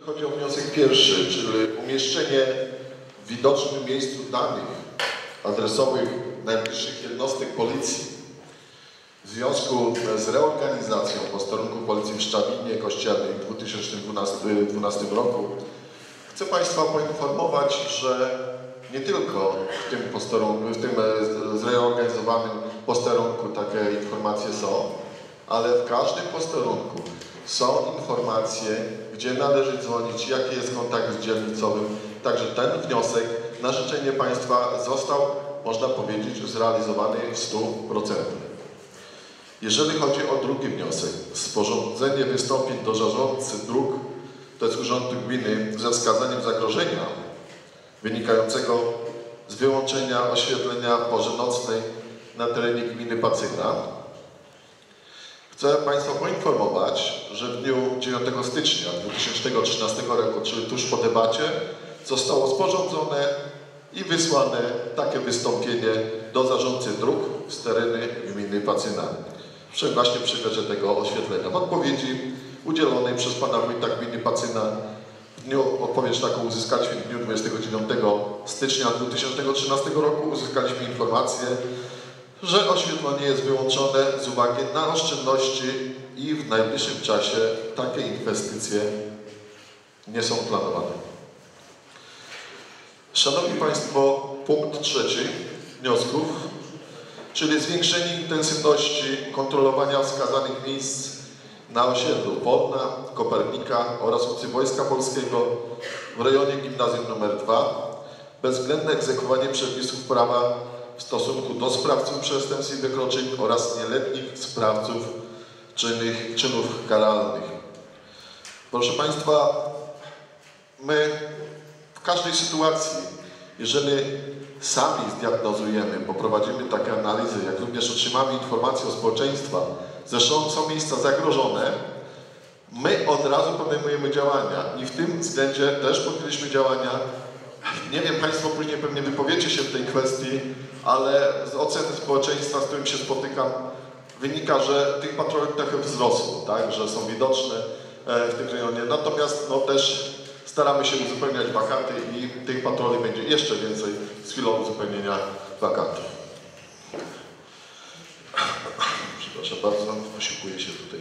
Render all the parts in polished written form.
Chodzi o wniosek pierwszy, czyli umieszczenie w widocznym miejscu danych adresowych najbliższych jednostek policji w związku z reorganizacją posterunku policji w Szczawinie Kościelnej w 2012 roku. Chcę Państwa poinformować, że nie tylko w tym zreorganizowanym posterunku takie informacje są, ale w każdym posterunku są informacje, gdzie należy dzwonić, jaki jest kontakt dzielnicowym. Także ten wniosek na życzenie Państwa został, można powiedzieć, zrealizowany w 100%. Jeżeli chodzi o drugi wniosek, sporządzenie wystąpień do zarządcy dróg, to jest Urzędu Gminy, ze wskazaniem zagrożenia wynikającego z wyłączenia oświetlenia w porze nocnej na terenie gminy Pacyna. Chcę Państwa poinformować, że w dniu 9 stycznia 2013 roku, czyli tuż po debacie, zostało sporządzone i wysłane takie wystąpienie do zarządcy dróg z terenu gminy Pacyna właśnie w przedmiocie tego oświetlenia. W odpowiedzi udzielonej przez pana wójta gminy Pacyna odpowiedź taką uzyskaliśmy w dniu 29 stycznia 2013 roku. Uzyskaliśmy informację, że oświetlenie jest wyłączone z uwagi na oszczędności i w najbliższym czasie takie inwestycje nie są planowane. Szanowni Państwo, punkt trzeci wniosków, czyli zwiększenie intensywności kontrolowania wskazanych miejsc na osiedlu Podna, Kopernika oraz ulicy Wojska Polskiego w rejonie gimnazjum nr 2, bezwzględne egzekwowanie przepisów prawa w stosunku do sprawców przestępstw i wykroczeń oraz nieletnich sprawców czynów karalnych. Proszę Państwa, my w każdej sytuacji, jeżeli sami zdiagnozujemy, poprowadzimy takie analizy, jak również otrzymamy informacje od społeczeństwa, że są miejsca zagrożone, my od razu podejmujemy działania i w tym względzie też podjęliśmy działania. Nie wiem, Państwo później pewnie wypowiecie się w tej kwestii, ale z oceny społeczeństwa, z którym się spotykam, wynika, że tych patroli trochę wzrosło, tak, że są widoczne w tym rejonie. Natomiast też staramy się uzupełniać wakaty i tych patroli będzie jeszcze więcej z chwilą uzupełnienia wakatów. Przepraszam bardzo, posiłkuję się tutaj.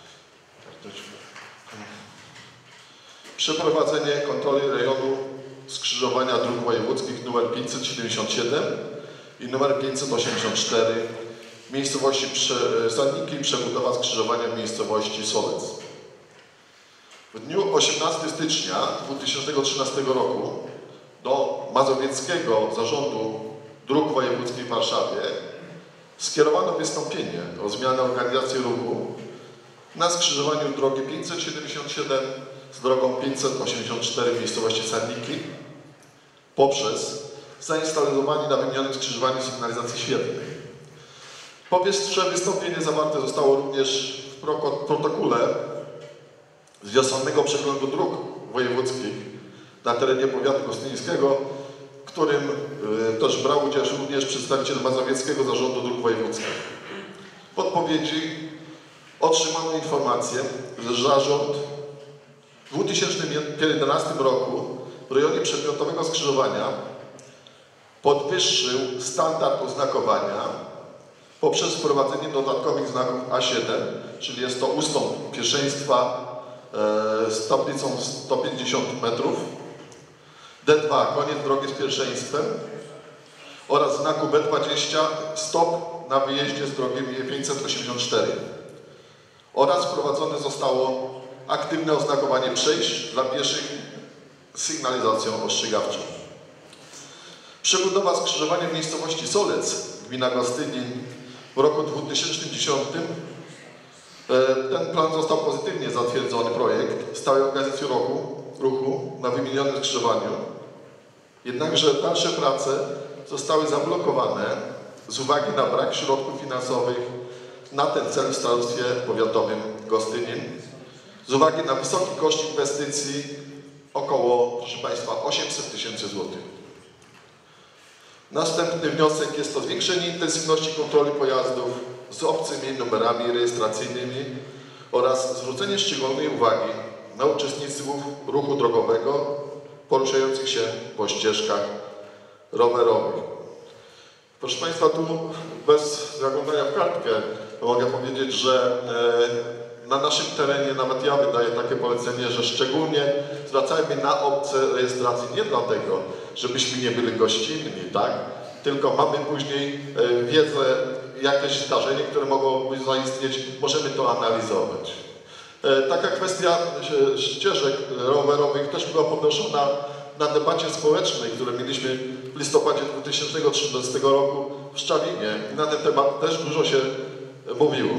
Przeprowadzenie kontroli rejonu skrzyżowania dróg wojewódzkich nr 577 i nr 584 w miejscowości Sanniki i przebudowa skrzyżowania w miejscowości Solec. W dniu 18 stycznia 2013 roku do Mazowieckiego Zarządu Dróg Wojewódzkich w Warszawie skierowano wystąpienie o zmianę organizacji ruchu na skrzyżowaniu drogi 577 z drogą 584 w miejscowości Sanniki poprzez zainstalowanie na wymienionym skrzyżowaniu sygnalizacji świetlnej. Powyższe wystąpienie zawarte zostało również w protokole z wiosennego przeglądu dróg wojewódzkich na terenie powiatu gostyńskiego, w którym też brał udział również przedstawiciel Mazowieckiego Zarządu Dróg Wojewódzkich. W odpowiedzi otrzymano informację, że zarząd w 2011 roku w rejonie przedmiotowego skrzyżowania podwyższył standard oznakowania poprzez wprowadzenie dodatkowych znaków A7, czyli jest to ustąp pierwszeństwa z tablicą 150 metrów, D2 koniec drogi z pierwszeństwem oraz znaku B20 stop na wyjeździe z drogi 584 oraz wprowadzone zostało aktywne oznakowanie przejść dla pieszych z sygnalizacją ostrzegawczą. Przebudowa skrzyżowania w miejscowości Solec, gmina Gostynin w roku 2010. Ten plan został pozytywnie zatwierdzony, projekt stałej organizacji ruchu na wymienionym skrzyżowaniu. Jednakże dalsze prace zostały zablokowane z uwagi na brak środków finansowych na ten cel w Starostwie Powiatowym Gostynin, z uwagi na wysoki koszt inwestycji około, proszę Państwa, 800 000 złotych. Następny wniosek jest to zwiększenie intensywności kontroli pojazdów z obcymi numerami rejestracyjnymi oraz zwrócenie szczególnej uwagi na uczestników ruchu drogowego poruszających się po ścieżkach rowerowych. Proszę Państwa, tu bez zaglądania w kartkę mogę powiedzieć, że na naszym terenie nawet ja wydaję takie polecenie, że szczególnie zwracajmy na opcje rejestracji nie dlatego, żebyśmy nie byli gościnni, tak? Tylko mamy później wiedzę, jakieś zdarzenie, które mogłoby zaistnieć, możemy to analizować. Taka kwestia ścieżek rowerowych też była podnoszona na debacie społecznej, które mieliśmy w listopadzie 2013 roku w Szczawinie. Na ten temat też dużo się mówiło.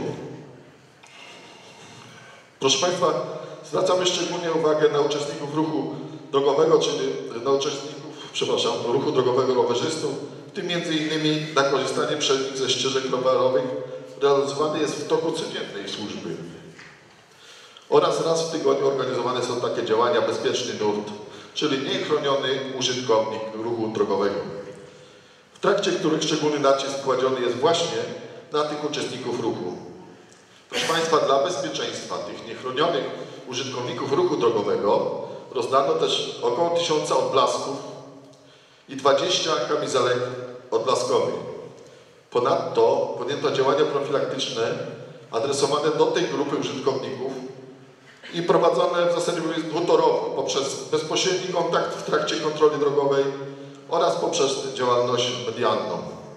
Proszę Państwa, zwracamy szczególnie uwagę na uczestników ruchu drogowego, czyli na ruchu drogowego rowerzystów, w tym m.in. na korzystanie przez nich ze ścieżek rowerowych realizowany jest w toku codziennej służby. Oraz raz w tygodniu organizowane są takie działania bezpieczny nurt, czyli niechroniony użytkownik ruchu drogowego, w trakcie których szczególny nacisk kładziony jest właśnie na tych uczestników ruchu. Proszę Państwa, dla bezpieczeństwa tych niechronionych użytkowników ruchu drogowego rozdano też około 1000 odblasków i 20 kamizelek odblaskowych. Ponadto podjęto działania profilaktyczne adresowane do tej grupy użytkowników i prowadzone w zasadzie dwutorowo poprzez bezpośredni kontakt w trakcie kontroli drogowej oraz poprzez działalność medialną.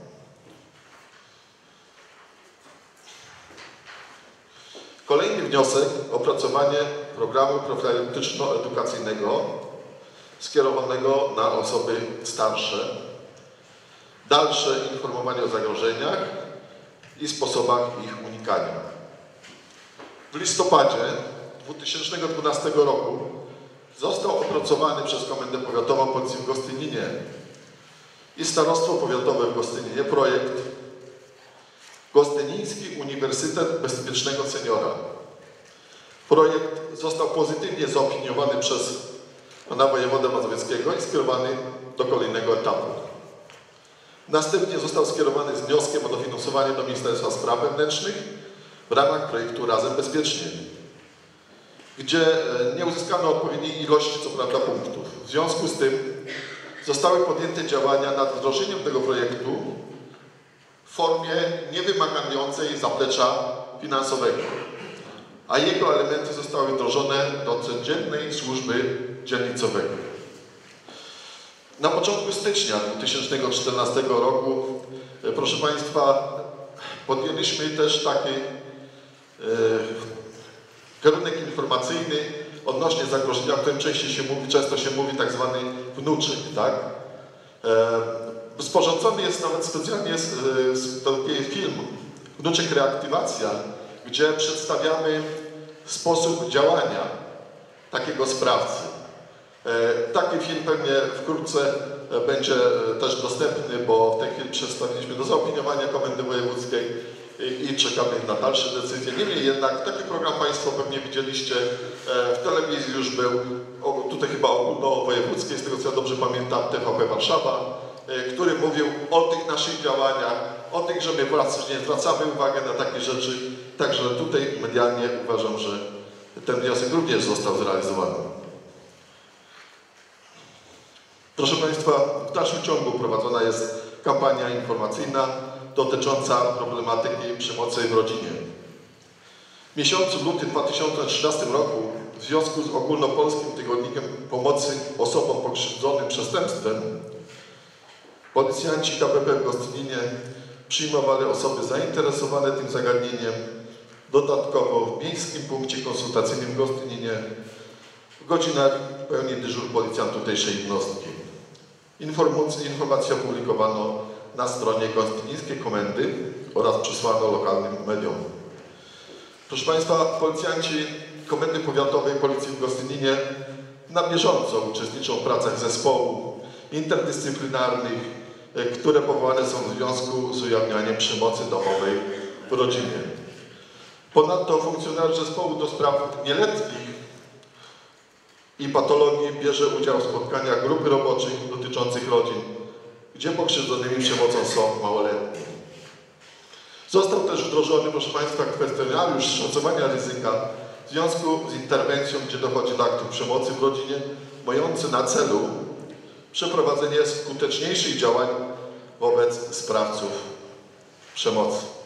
Kolejny wniosek, opracowanie programu profilaktyczno-edukacyjnego skierowanego na osoby starsze, dalsze informowanie o zagrożeniach i sposobach ich unikania. W listopadzie 2012 roku został opracowany przez Komendę Powiatową Policji w Gostyninie i Starostwo Powiatowe w Gostyninie projekt Gostyniński Uniwersytet Bezpiecznego Seniora. Projekt został pozytywnie zaopiniowany przez pana wojewodę mazowieckiego i skierowany do kolejnego etapu. Następnie został skierowany z wnioskiem o dofinansowanie do Ministerstwa Spraw Wewnętrznych w ramach projektu Razem Bezpiecznie, gdzie nie uzyskano odpowiedniej ilości, co prawda, punktów. W związku z tym zostały podjęte działania nad wdrożeniem tego projektu w formie niewymagającej zaplecza finansowego, a jego elementy zostały wdrożone do codziennej służby dzielnicowego. Na początku stycznia 2014 roku, proszę Państwa, podjęliśmy też taki kierunek informacyjny odnośnie zagrożenia, o którym często się mówi, tak zwany wnuczyk, tak? Sporządzony jest nawet specjalnie taki film Wnuczyk Reaktywacja, gdzie przedstawiamy sposób działania takiego sprawcy. Taki film pewnie wkrótce będzie też dostępny, bo w tej chwili przedstawiliśmy do zaopiniowania Komendy Wojewódzkiej i czekamy na dalsze decyzje. Niemniej jednak taki program Państwo pewnie widzieliście, w telewizji już był, tutaj chyba ogólnowojewódzkiej, z tego co ja dobrze pamiętam, TVP Warszawa, który mówił o tych naszych działaniach, o tych, że my właśnie zwracamy uwagę na takie rzeczy. Także tutaj medialnie uważam, że ten wniosek również został zrealizowany. Proszę Państwa, w dalszym ciągu prowadzona jest kampania informacyjna dotycząca problematyki przemocy w rodzinie. W miesiącu lutym 2013 roku w związku z ogólnopolskim tygodnikiem pomocy osobom pokrzywdzonym przestępstwem policjanci KPP w Gostyninie przyjmowali osoby zainteresowane tym zagadnieniem. Dodatkowo w Miejskim Punkcie Konsultacyjnym w Gostyninie w godzinach pełni dyżur policjant tutejszej jednostki. Informację opublikowano na stronie Gostynińskiej Komendy oraz przesłano lokalnym mediom. Proszę Państwa, policjanci Komendy Powiatowej Policji w Gostyninie na bieżąco uczestniczą w pracach zespołu interdyscyplinarnych, które powołane są w związku z ujawnianiem przemocy domowej w rodzinie. Ponadto funkcjonariusz zespołu do spraw nieletnich i patologii bierze udział w spotkaniach grupy roboczych dotyczących rodzin, gdzie pokrzywdzonymi przemocą są małoletni. Został też wdrożony, proszę Państwa, kwestionariusz szacowania ryzyka w związku z interwencją, gdzie dochodzi do aktów przemocy w rodzinie, mający na celu przeprowadzenie skuteczniejszych działań wobec sprawców przemocy.